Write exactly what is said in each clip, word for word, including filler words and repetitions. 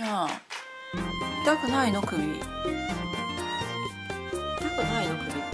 ゃん。痛くないの首。痛くないの首って。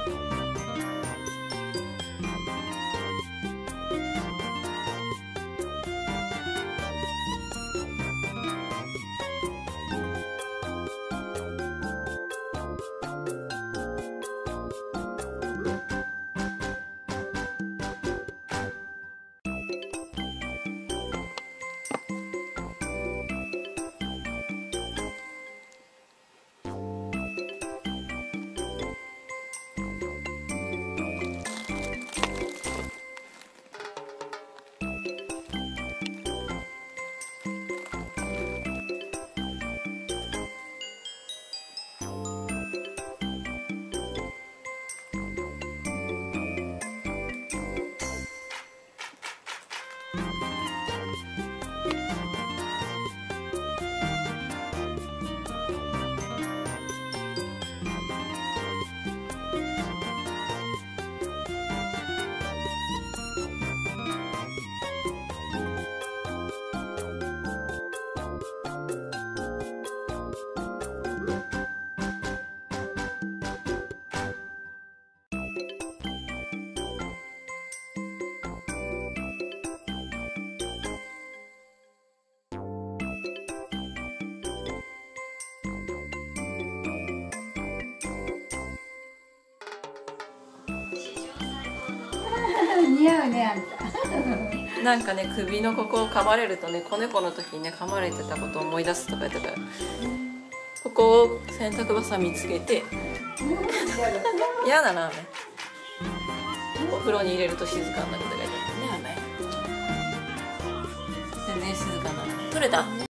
似合うね、あんた。 なんかね、首のここを噛まれるとね、子猫の時にね噛まれてたことを思い出すとか言ってたから、ここを洗濯ばさみつけて嫌だな雨。お風呂に入れると静かになるとか言ってたね雨。全然静かなの取れた。